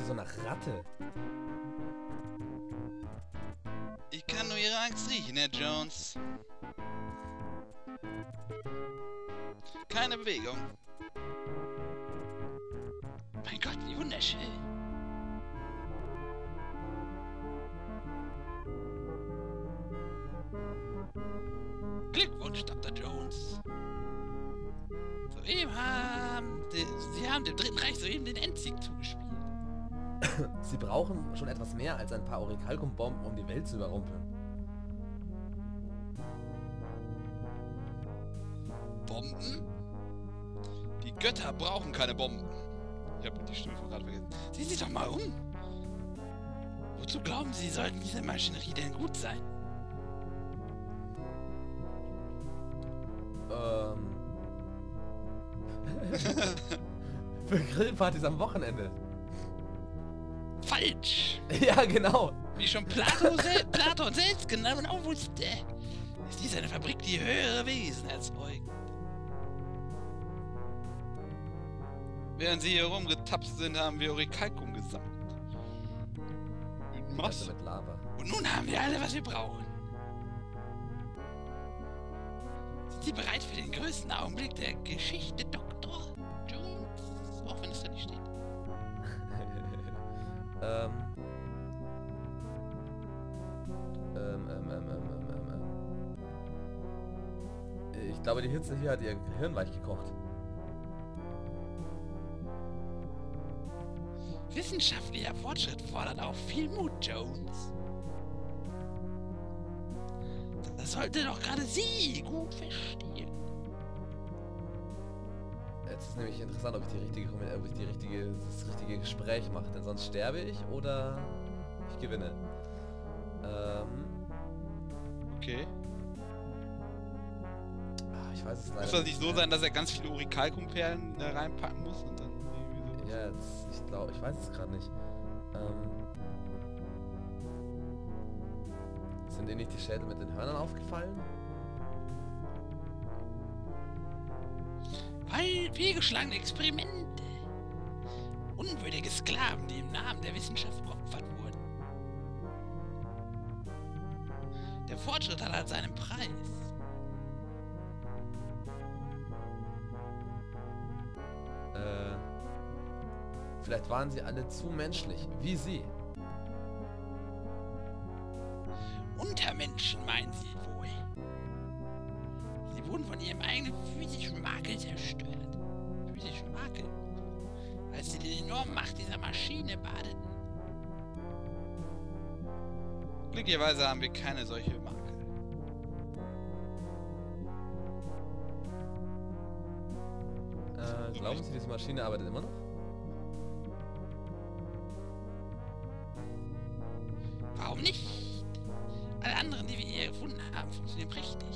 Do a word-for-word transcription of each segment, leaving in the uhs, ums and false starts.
so nach Ratte. Ich kann nur ihre Angst riechen, Herr Jones. Keine Bewegung. Mein Gott, wie wunderschön. Glückwunsch, Doktor Jones. Soeben haben... Die, Sie haben dem Dritten Reich soeben den Endsieg zugespielt. Sie brauchen schon etwas mehr als ein paar Orichalcum-Bomben, um die Welt zu überrumpeln. Bomben? Die Götter brauchen keine Bomben. Ich habe die Stimme von gerade vergessen. Sehen Sie doch mal um. Wozu glauben Sie, sollten diese Maschinerie denn gut sein? Ähm... Für Grillpartys am Wochenende. Falsch! Ja, genau. Wie schon Plato sel Platon selbst genau wusste, ist dies eine Fabrik, die höhere Wesen erzeugt. Während sie hier rumgetapst sind, haben wir Orichalcum gesammelt. Was? Mit Lava. Und nun haben wir alle, was wir brauchen. Sind Sie bereit für den größten Augenblick der Geschichte, Doktor Jones? Auch wenn es da nicht steht. ähm. Ähm, ähm, ähm, ähm, ähm, ähm, ähm. Ich glaube, die Hitze hier hat ihr Gehirn weich gekocht. Wissenschaftlicher Fortschritt fordert auch viel Mut, Jones. Das sollte doch gerade Sie gut verstehen. Jetzt ist nämlich interessant, ob ich die richtige, ob ich die richtige, das richtige Gespräch mache, denn sonst sterbe ich oder ich gewinne. Ähm. Okay. Ah, ich weiß es leider Muss das nicht so mehr. sein, dass er ganz viele Orichalcum-Perlen da reinpacken muss und dann irgendwie so? Ja, jetzt, ich glaube, ich weiß es gerade nicht. Ähm, sind Ihnen nicht die Schädel mit den Hörnern aufgefallen? Weil fehlgeschlagene Experimente. Unwürdige Sklaven, die im Namen der Wissenschaft geopfert wurden. Der Fortschritt hat halt seinen Preis. Äh, vielleicht waren sie alle zu menschlich, wie Sie. Untermenschen meinen Sie wohl. Sie wurden von ihrem eigenen physischen Makel zerstört. Physischen Makel? Als sie die enorme Macht dieser Maschine badeten. Glücklicherweise haben wir keine solche Makel. Äh, glauben Sie, diese Maschine arbeitet immer noch? Warum nicht? Alle anderen, die wir hier gefunden haben, funktionieren richtig.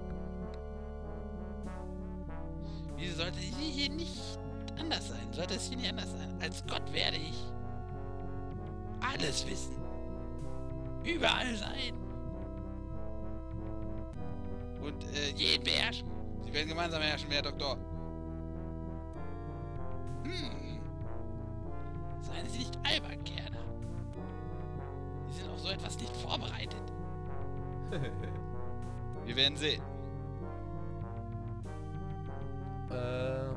Wieso sollte sie hier nicht anders sein? Sollte es hier nicht anders sein? Als Gott werde ich alles wissen. Überall sein. Und äh, jeden beherrschen. Sie werden gemeinsam herrschen, Herr Doktor. Hm. Seien Sie nicht albern, Kerner. Sie sind auf so etwas nicht vorbereitet. Wir werden sehen. ähm,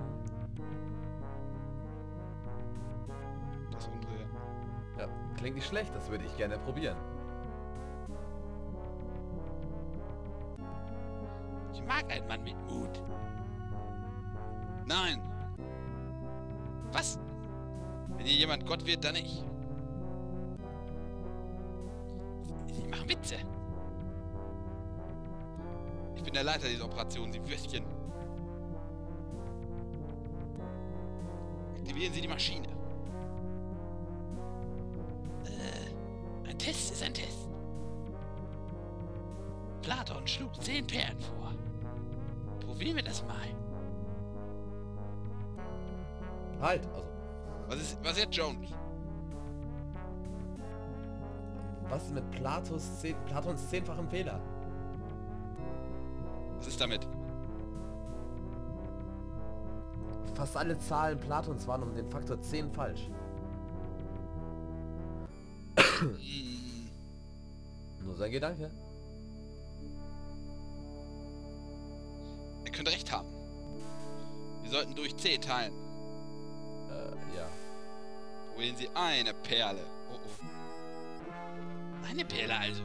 Das ist unsere. ja, klingt nicht schlecht, das würde ich gerne probieren. Ich mag einen Mann mit Mut. Nein. Was? Wenn hier jemand Gott wird, dann ich. Sie machen Witze. Ich bin der Leiter dieser Operation, Sie Würstchen. Aktivieren Sie die Maschine. Äh, ein Test ist ein Test. Platon schlug zehn Perlen vor. Probieren wir das mal. Halt, also, Was ist, was ist jetzt Jones? was ist mit Platos, zehn, Platons zehnfachem Fehler? Was ist damit? Fast alle Zahlen Platons waren um den Faktor zehn falsch. Hm. Nur sein Gedanke. Ihr könnt recht haben. Wir sollten durch zehn teilen. Äh, ja. Probieren Sie eine Perle. Oh oh. Eine Perle also.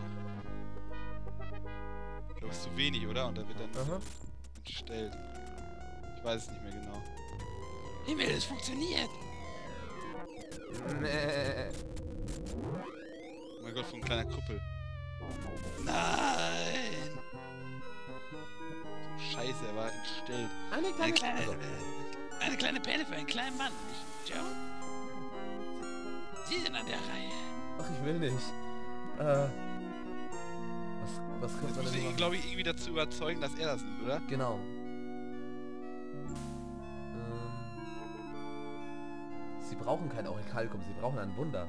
Ich glaube, es ist zu wenig, oder? Und da wird dann Aha. entstellt. Ich weiß es nicht mehr genau. Himmel, es funktioniert! Nee. Oh mein Gott, von ein kleiner Kuppel. Nein! So scheiße, er war entstellt. Eine Eine kleine... kleine, Also, äh, eine kleine Perle für einen kleinen Mann, nicht, Joe? Sie sind an der Reihe. ach, ich will nicht. Äh... Was, was könnte Jetzt man müssen denn wir ihn, machen? glaube ich, irgendwie dazu überzeugen, dass er das nimmt, oder? Genau. Ähm, Sie brauchen kein Aurikalkum, Sie brauchen ein Wunder.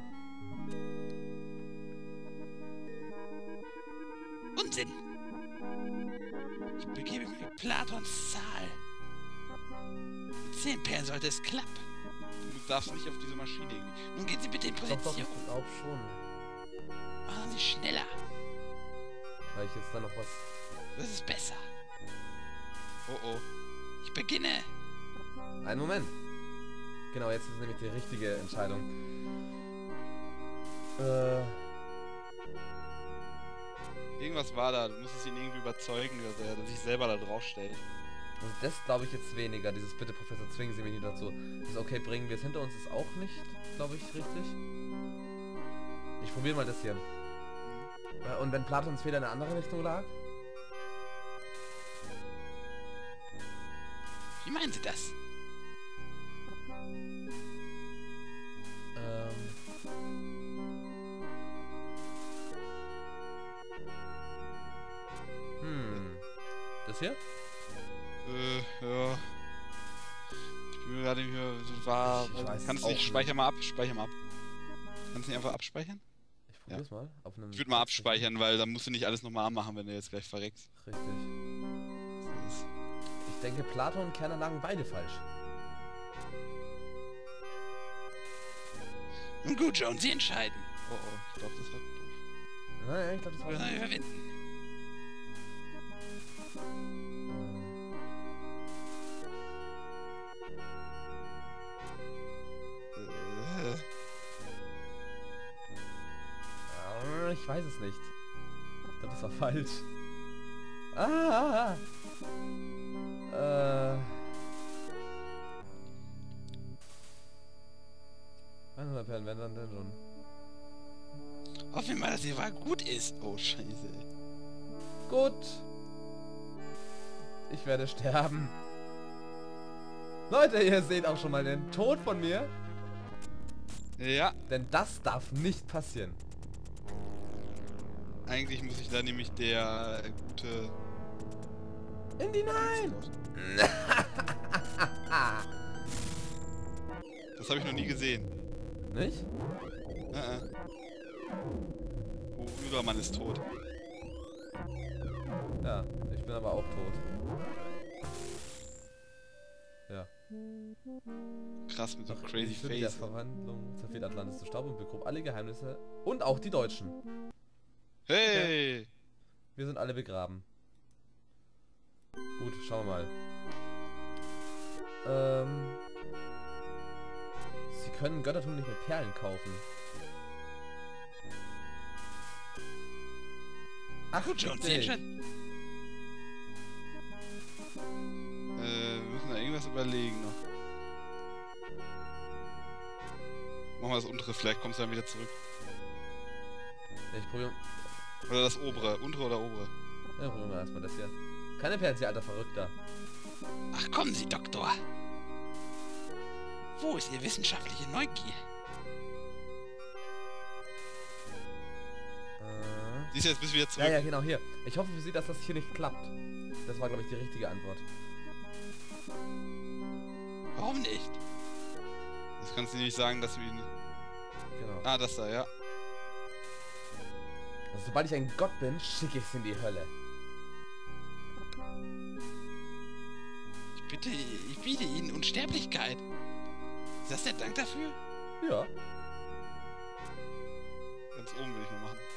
Unsinn! Ich begebe mich mit Platons Zahl. Mit zehn Perlen sollte es klappen. Du darfst nicht auf diese Maschine irgendwie. Nun gehen Sie bitte in Doch, doch, Position. ich glaube schon. Machen Sie schneller. Weil ich jetzt da noch was... Das ist besser. Oh oh. Ich beginne. Einen Moment. Genau, jetzt ist nämlich die richtige Entscheidung. Äh... Irgendwas war da. Du musstest ihn irgendwie überzeugen, dass er sich selber da drauf stellt. Also das glaube ich jetzt weniger. Dieses bitte Professor, zwingen Sie mich nicht dazu. Das okay, bringen wir es hinter uns ist auch nicht, glaube ich, richtig. Ich probiere mal das hier. Äh, Und wenn Platons Fehler in eine andere Richtung lag? Wie meinen Sie das? Ähm... Hm... Das hier? Äh, ja. Ich bin mir gerade nicht mehr so war. Ich- ich weiß Kannst es du nicht, auch speicher mal ab, speicher mal ab. Kannst du nicht einfach abspeichern? Ich probiere es mal. Auf einem Ich würde mal abspeichern, weil dann musst du nicht alles nochmal anmachen, wenn du jetzt gleich verreckst. Richtig. Das ist Ich denke, Platon und Kerner lagen beide falsch. Nun gut, John, Sie entscheiden. Oh oh, ich glaube, das war doof. Naja, ich glaube, das war... Wir sollen überwinden. Äh, Äh, Ich weiß es nicht. Ich glaube, das war falsch. Ah! Äh... hundert Perlen, wenn dann denn schon. Hoffen wir mal, dass die Wahl gut ist. Oh, scheiße. Gut. Ich werde sterben. Leute, ihr seht auch schon mal den Tod von mir. Ja, Denn das darf nicht passieren. eigentlich muss ich da nämlich der äh, gute... In die Nein! Das habe ich noch nie gesehen. Nicht? Äh, äh. Oh, Übermann ist tot. Ja, ich bin aber auch tot. Ja. Krass mit so einem Nach crazy Stunde der Face. Verwandlung zerfiel Atlantis zu Staub und begrub alle Geheimnisse und auch die Deutschen. Hey! Wir sind alle begraben. Gut, schauen wir mal. Ähm, Sie können Göttertum nicht mit Perlen kaufen. Ach, Gut, John, Sie richtig. entscheiden. Äh, wir müssen da irgendwas überlegen noch. Machen wir das untere, vielleicht kommst du dann wieder zurück. Ich probiere Oder das obere, untere oder obere. ja, probieren wir erstmal das hier. Keine Perlen, Sie alter Verrückter. Ach, kommen Sie, Doktor. Wo ist Ihr wissenschaftliche Neugier? Äh, Siehst du, jetzt bist du wieder ja, zurück. ja, genau, hier. Ich hoffe für Sie, dass das hier nicht klappt. Das war, glaube ich, die richtige Antwort. Warum nicht? Jetzt kannst du nämlich sagen, dass wir ihn... Genau. Ah, das da, ja. Also, sobald ich ein Gott bin, schicke ich Sie in die Hölle. Ich bitte, ich biete Ihnen Unsterblichkeit. Ist das der Dank dafür? Ja. Dann Ganz oben will ich mal machen.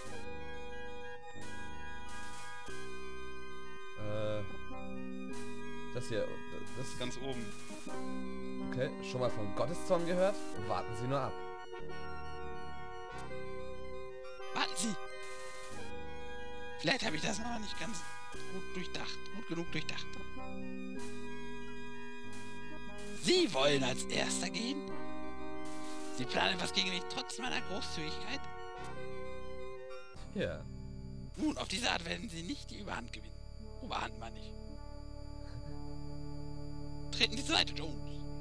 Äh, das hier, das ist Ganz oben. okay. Schon mal von Gotteszorn gehört? Warten Sie nur ab. Warten Sie! Vielleicht habe ich das noch nicht ganz gut durchdacht. Gut genug durchdacht. Sie wollen als Erster gehen? Sie planen etwas gegen mich trotz meiner Großzügigkeit? Ja. Nun, auf diese Art werden Sie nicht die Überhand gewinnen. Oberhand meine ich. Treten Sie zur Seite, Jones.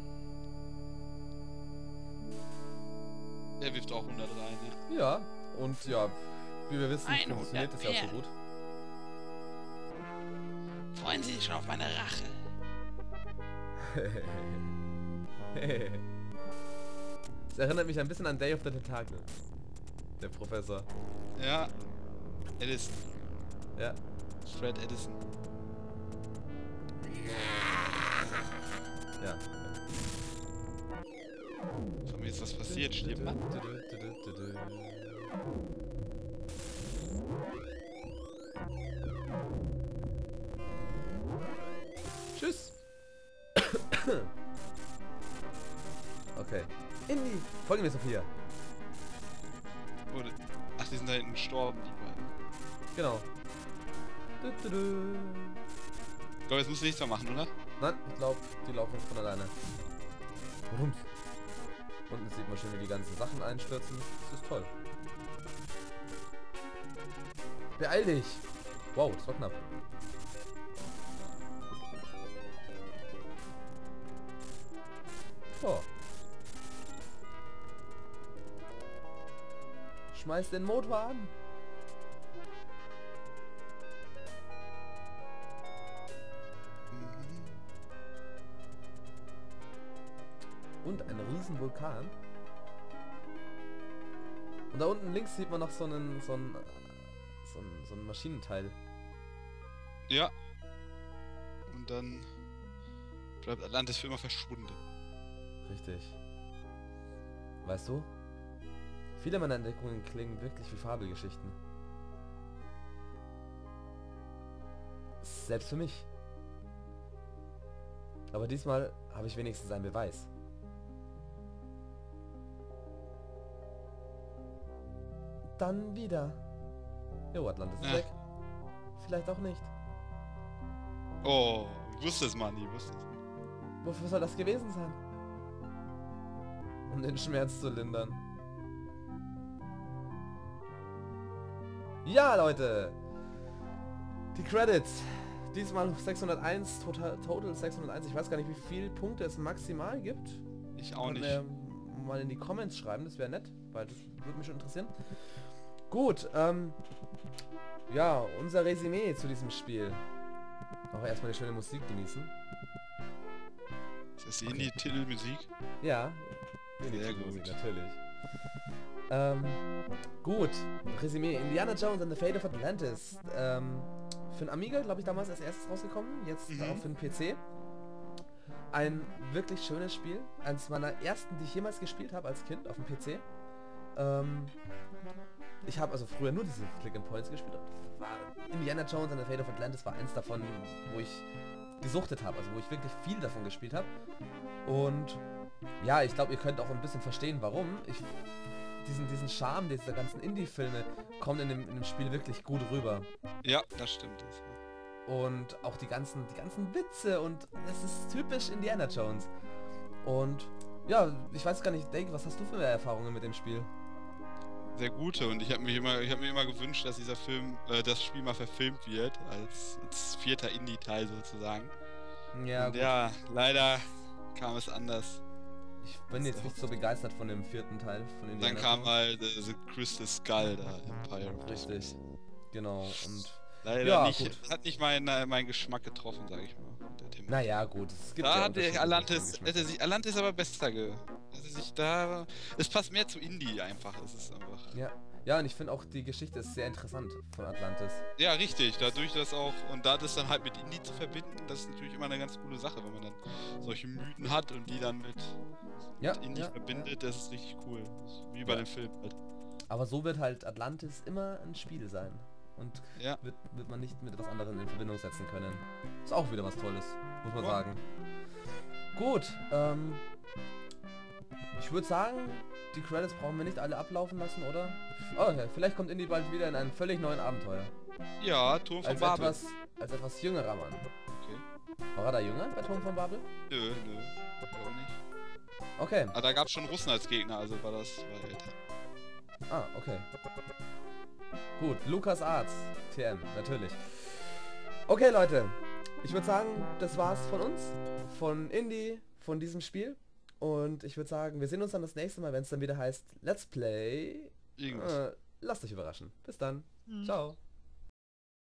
Der wirft auch hundert rein, ne? Ja, und ja, wie wir wissen, hundert funktioniert das ja auch so mehr. gut. Freuen Sie sich schon auf meine Rache? Das erinnert mich ein bisschen an Day of the Tentacle. Der Professor. Ja. Edison. Ja. Fred Edison. Ja. Von mir ist was passiert, stirbt man? Tschüss. Okay. Indy, folge mir, Sophia. Oder, ach, die sind da hinten gestorben, die beiden. Genau. Du, du, du. Ich glaube, jetzt musst du nichts mehr machen, oder? Nein, ich glaube, die laufen jetzt von alleine. Rums. Unten sieht man schon, wie die ganzen Sachen einstürzen. Das ist toll. Beeil dich! Wow, das war knapp. Oh. Schmeiß den Motor an! Und ein riesen Vulkan. Und da unten links sieht man noch so einen, so einen, so einen, so einen Maschinenteil. Ja. Und dann bleibt Atlantis für immer verschwunden. Richtig. Weißt du? Viele meiner Entdeckungen klingen wirklich wie Fabelgeschichten. Selbst für mich. Aber diesmal habe ich wenigstens einen Beweis. Dann wieder. Jo, Atlantis ist Ja. weg. Vielleicht auch nicht. Oh, ich wusste es, Mann, ich wusste es. Wofür soll das gewesen sein? Um den Schmerz zu lindern. Ja, Leute! Die Credits. Diesmal sechshunderteins, total, total sechshunderteins. Ich weiß gar nicht, wie viele Punkte es maximal gibt. Ich auch Kann nicht. mir mal in die Comments schreiben, das wäre nett, weil das würde mich schon interessieren. Gut, ähm, ja, unser Resümee zu diesem Spiel. Aber erstmal die schöne Musik genießen. Ist das die Indie-Titelmusik? Ja, Sehr Musik, gut. natürlich. Ähm, gut, Resümee. Indiana Jones and the Fate of Atlantis. Ähm, für den Amiga, glaube ich, damals als erstes rausgekommen, jetzt Mhm. auch für den P C. Ein wirklich schönes Spiel. Eines meiner ersten, die ich jemals gespielt habe als Kind auf dem P C. Ähm, ich habe also früher nur diese Click and Points gespielt. War Indiana Jones and the Fate of Atlantis war eins davon, wo ich gesuchtet habe, also wo ich wirklich viel davon gespielt habe. Und ja, ich glaube, ihr könnt auch ein bisschen verstehen, warum. Ich, diesen, diesen Charme dieser ganzen Indie-Filme kommt in dem, in dem Spiel wirklich gut rüber. Ja, das stimmt. Das Und auch die ganzen, die ganzen Witze und es ist typisch Indiana Jones. Und ja, ich weiß gar nicht, Dave, was hast du für Erfahrungen mit dem Spiel? sehr gute und ich habe mich immer, ich habe mir immer gewünscht, dass dieser Film, äh, das Spiel mal verfilmt wird als, als vierter Indie-Teil sozusagen. Ja, und gut. ja, leider kam es anders. Ich bin jetzt nicht so begeistert von dem vierten Teil von Und Indiana dann kam Jones. halt äh, The Crystal Skull da, Empire. of the Richtig. Spirits. Genau, und Leider Ja, nicht, gut. hat nicht meinen äh, meinen Geschmack getroffen, sag ich mal. Der Thema. naja, gut. Es gibt Da ja hat unterschiedliche der Atlantis, Geschmäcker. hätte sich, Atlantis aber besser ge... Hätte sich da... Es passt mehr zu Indie einfach, es ist einfach... Ja. Ja, und ich finde auch die Geschichte ist sehr interessant von Atlantis. Ja, richtig, dadurch das auch... Und da das dann halt mit Indie zu verbinden, das ist natürlich immer eine ganz coole Sache, wenn man dann solche Mythen hat und die dann mit, Ja, mit Indie ja, verbindet, das ist richtig cool. Das ist wie bei Ja. dem Film halt. Aber so wird halt Atlantis immer ein Spiel sein. Und Ja. wird, wird man nicht mit etwas anderem in Verbindung setzen können. Ist auch wieder was Tolles, muss man Ja. sagen. Gut, ähm... ich würde sagen, die Credits brauchen wir nicht alle ablaufen lassen, oder? Oh, ja, vielleicht kommt Indy bald wieder in einen völlig neuen Abenteuer. Ja, Turm von Als Babel. etwas, als etwas jüngerer Mann. Okay. War er da jünger bei Turm von Babel? Nö, nö. Ich glaube nicht. Okay. Ah, da gab es schon Russen als Gegner, also war das war älter. Ah, okay. Gut, Lukas Arts, T M, natürlich. Okay, Leute. Ich würde sagen, das war's von uns. Von Indy, von diesem Spiel. Und ich würde sagen, wir sehen uns dann das nächste Mal, wenn es dann wieder heißt Let's Play. Irgendwas. Äh, lasst euch überraschen. Bis dann. Hm. Ciao.